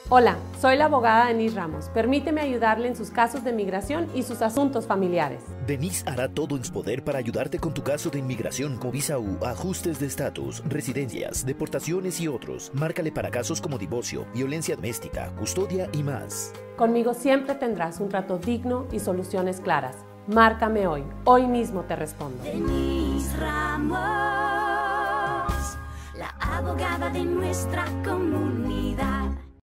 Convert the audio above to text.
Hola, soy la abogada Denise Ramos. Permíteme ayudarle en sus casos de migración y sus asuntos familiares. Denise hará todo en su poder para ayudarte con tu caso de inmigración como visa U, ajustes de estatus, residencias, deportaciones y otros. Márcale para casos como divorcio, violencia doméstica, custodia y más. Conmigo siempre tendrás un trato digno y soluciones claras. Márcame hoy. Hoy mismo te respondo. Denise Ramos, la abogada de nuestra comunidad.